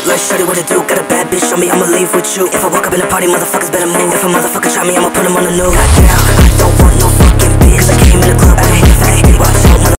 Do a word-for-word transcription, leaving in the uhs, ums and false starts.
Like shorty, what it do? Got a bad bitch, show me I'ma leave with you. If I walk up in a party, motherfuckers better move. If a motherfucker try me, I'ma put him on the news. Goddamn, I don't want no fucking bitch, cause I came in the club, ayy.